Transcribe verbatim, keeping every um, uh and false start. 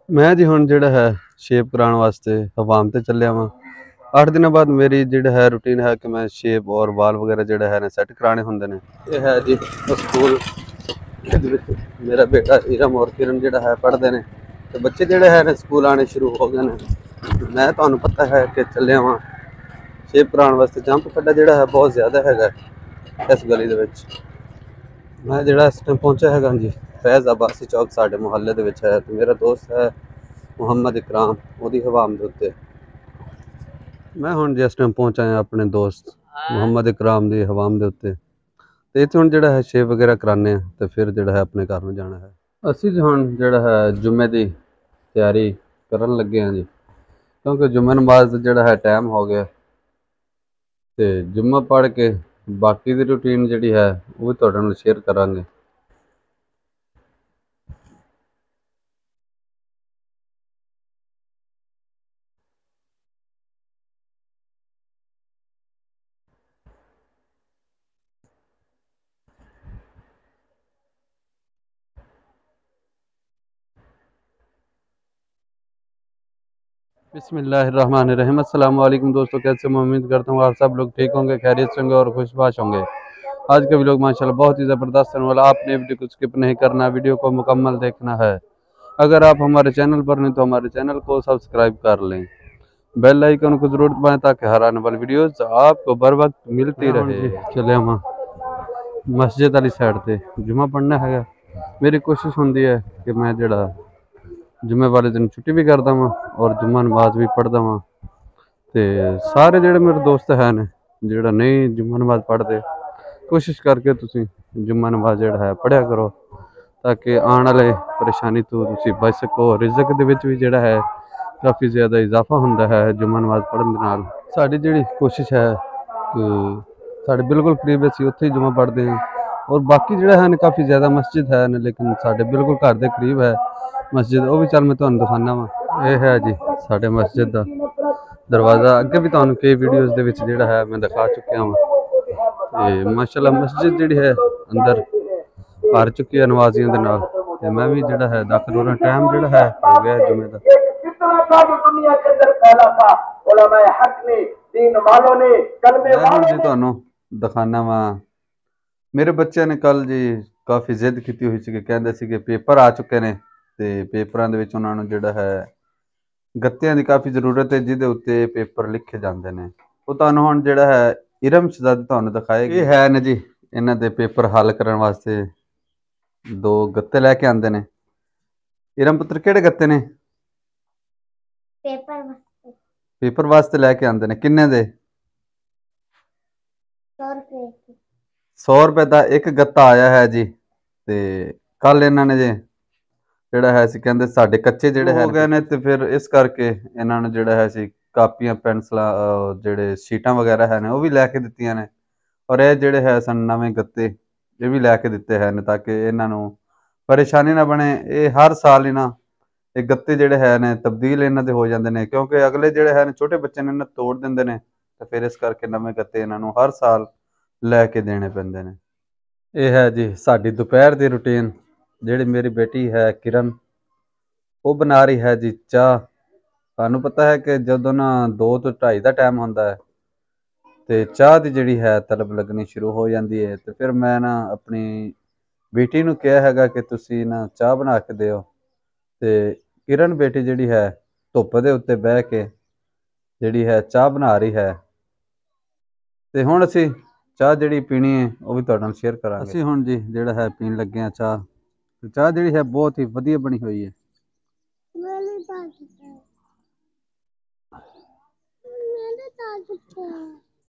मैं जी हुण जिहड़ा है शेप कराने वास्ते हवाम ते चलिया वां। आठ दिनों बाद मेरी जिहड़ा है रूटीन है कि मैं शेप और बाल वगैरह जिहड़ा है ना सैट कराने हुंदे ने। ये है जी स्कूल इहदे विच मेरा बेटा इरम और किरण जिहड़ा है पढ़दे ने ते बच्चे जिहड़े है ना स्कूल आने शुरू हो गए ने। मैं तुहानूं पता है कि चलिया वां शेप कराने वास्ते। जंप खड्डा जिहड़ा है बहुत ज़्यादा हैगा इस गली दे विच। मैं जिहड़ा इस टाइम पहुंचा हैगा जी फैज़ अब्बासी चौक साडे मुहल्ले दे विच है ते मेरा दोस्त है मुहम्मद इकराम ओहदी हवाम दे उत्ते। मैं हुण जिस टाइम पहुंचा हां अपने दोस्त मुहम्मद इकराम दी हवाम दे उत्ते ते इत्थे हुण जिहड़ा है शेव वगैरह कराने आ ते फिर जिहड़ा है अपने घर नूं जाना है। असीं जी हुण जिहड़ा है जुम्मे दी तैयारी करन लगे हां जी क्योंकि जुम्मे नमाज दा जिहड़ा है टाइम हो गया ते जुम्मा पढ़ के बाकी दी रूटीन जिहड़ी है ओह भी तुहाडे नाल शेयर करांगे। बिस्मिल्लाहिर्रहमानिर्रहीम। अस्सलाम वालेकुम दोस्तों, कैसे मैं उम्मीद करता हूँ आप सब लोग ठीक होंगे, खैरियत से होंगे और खुशबाश होंगे। आज का व्लॉग माशाल्लाह बहुत ही ज़बरदस्त होने वाला। आपने वीडियो को स्किप नहीं करना, वीडियो को मुकम्मल देखना है। अगर आप हमारे चैनल पर नहीं तो हमारे चैनल को सब्सक्राइब कर लें, बेल आइकन को जरूर दबाएं ताकि हर आने वाली वीडियोस आपको बर वक्त मिलती रहे। चले हम मस्जिद वाली साइड से जुम्मा पढ़ना है। मेरी कोशिश होंदी है कि मैं जड़ा जुम्मे वाले दिन छुट्टी भी करदा वां और जुम्मा नमाज भी पढ़दा वां ते सारे जिहड़े मेरे दोस्त है न जिहड़ा नहीं जुम्मा नमाज पढ़दे कोशिश करके तुसीं जुम्मा नमाज जिहड़ा है पढ़िया करो ताकि आने वाले परेशानी तो तुसीं बच सको। रिज़क दे विच भी जिहड़ा है काफ़ी ज़्यादा इजाफा हुंदा है जुम्मा नमाज पढ़न दे नाल। साडी जिहड़ी कोशिश है कि साडे बिल्कुल करीब असीं उत्थे ही जुम्मा पढ़दे हां और बाकी जिहड़ा है काफ़ी ज़्यादा मस्जिद है न लेकिन साडे बिल्कुल घर दे करीब है मस्जिद, वो भी चल मैं तुहानूं दिखाना वा। ये है जी साडे मस्जिद दा दरवाज़ा। अगे भी तुहानूं कई वीडियोज़ दे विच जिहड़ा है मैं दिखा चुकिया वां ते माशाअल्लाह मस्जिद जिहड़ी है अंदर भर चुकी है नमाजियां दे नाल ते मैं भी जिहड़ा है दाखिल होना टाइम जिहड़ा है हो गया है जुम्मे दा। मैं हुण जी तुहानूं दिखाना वा मेरे बच्चे ने कल जी काफ़ी जिद की हुई सी, कहते सी कि पेपर आ चुके ने ते पेपरां दे विच उन्हां नूं जिहड़ा है गत्तियां दी काफ़ी ज़रूरत है जिहदे उत्ते पेपर लिखे जांदे ने। ਉਹ ਤੁਹਾਨੂੰ ਹੁਣ ਜਿਹੜਾ ਹੈ इरम शहजादी ਤੁਹਾਨੂੰ ਦਿਖਾਏਗੀ। ਇਹ ਹੈ ਨੇ ਜੀ ਇਹਨਾਂ ਦੇ ਪੇਪਰ ਹੱਲ ਕਰਨ ਵਾਸਤੇ ਦੋ ਗੱਤੇ ਲੈ ਕੇ ਆਂਦੇ ਨੇ। इरम पुत्र ਕਿਹੜੇ ਗੱਤੇ ਨੇ? पेपर वास्ते पेपर वास्ते लेके आंदे ने। किन्ने दे? सौ रुपए की। सौ रुपए का एक गत्ता आया है जी ते कल इन्हां ने जे ਜਿਹੜਾ ਹੈ ਸੀ ਕਹਿੰਦੇ ਸਾਡੇ ਕੱਚੇ ਜਿਹੜੇ ਹੋ ਗਏ ਨੇ ਤੇ ਫਿਰ ਇਸ ਕਰਕੇ ਇਹਨਾਂ ਨੂੰ ਜਿਹੜਾ ਹੈ ਸੀ ਕਾਪੀਆਂ ਪੈਨਸਲਾਂ ਜਿਹੜੇ ਸ਼ੀਟਾਂ ਵਗੈਰਾ ਹੈ ਨੇ ਉਹ ਵੀ ਲੈ ਕੇ ਦਿੱਤੀਆਂ ਨੇ ਔਰ ਇਹ ਜਿਹੜੇ ਹੈ ਸਨ ਨਵੇਂ ਗੱਤੇ ਇਹ ਵੀ ਲੈ ਕੇ ਦਿੱਤੇ ਹਨ ਤਾਂ ਕਿ ਇਹਨਾਂ ਨੂੰ ਪਰੇਸ਼ਾਨੀ ਨਾ ਬਣੇ। ਇਹ ਹਰ ਸਾਲ ਇਹਨਾਂ ਇਹ ਗੱਤੇ ਜਿਹੜੇ ਹੈ ਨੇ ਤਬਦੀਲ ਇਹਨਾਂ ਦੇ ਹੋ ਜਾਂਦੇ ਨੇ ਕਿਉਂਕਿ ਅਗਲੇ ਜਿਹੜੇ ਹੈ ਨੇ ਛੋਟੇ ਬੱਚੇ ਨੇ ਇਹਨਾਂ ਤੋੜ ਦਿੰਦੇ ਨੇ ਤੇ ਫਿਰ ਇਸ ਕਰਕੇ ਨਵੇਂ ਗੱਤੇ ਇਹਨਾਂ ਨੂੰ ਹਰ ਸਾਲ ਲੈ ਕੇ ਦੇਣੇ ਪੈਂਦੇ ਨੇ। ਇਹ ਹੈ ਜੀ ਸਾਡੀ ਦੁਪਹਿਰ ਦੀ ਰੂਟੀਨ। ਜਿਹੜੀ ਮੇਰੀ ਬੇਟੀ ਹੈ ਕਿਰਨ ਉਹ ਬਣਾ ਰਹੀ ਹੈ ਜੀ ਚਾਹ। ਤੁਹਾਨੂੰ ਪਤਾ ਹੈ ਕਿ ਜਦੋਂ ਨਾ ਦੋ ਤੋਂ ਢਾਈ ਦਾ ਟਾਈਮ ਹੁੰਦਾ ਹੈ ਤੇ ਚਾਹ ਦੀ ਜਿਹੜੀ ਹੈ ਤਲਬ ਲੱਗਣੀ ਸ਼ੁਰੂ ਹੋ ਜਾਂਦੀ ਹੈ ਤੇ ਫਿਰ ਮੈਂ ਨਾ ਆਪਣੀ ਬੇਟੀ ਨੂੰ ਕਿਹਾ ਹੈਗਾ ਕਿ ਤੁਸੀਂ ਨਾ ਚਾਹ ਬਣਾ ਕੇ ਦਿਓ ਤੇ ਕਿਰਨ ਬੇਟੀ ਜਿਹੜੀ ਹੈ ਧੁੱਪ ਦੇ ਉੱਤੇ ਬਹਿ ਕੇ ਜਿਹੜੀ ਹੈ ਚਾਹ ਬਣਾ ਰਹੀ ਹੈ ਤੇ ਹੁਣ ਅਸੀਂ ਚਾਹ ਜਿਹੜੀ ਪੀਣੀ ਹੈ ਉਹ ਵੀ ਤੁਹਾਡੇ ਨਾਲ ਸ਼ੇਅਰ ਕਰਾਂਗੇ। ਅਸੀਂ ਹੁਣ ਜੀ ਜਿਹੜਾ ਹੈ ਪੀਣ ਲੱਗੇ ਹਾਂ ਚਾਹ ਤੇ ਚਾਹ ਜਿਹੜੀ ਹੈ ਬਹੁਤ ਹੀ ਵਧੀਆ ਬਣੀ ਹੋਈ ਹੈ।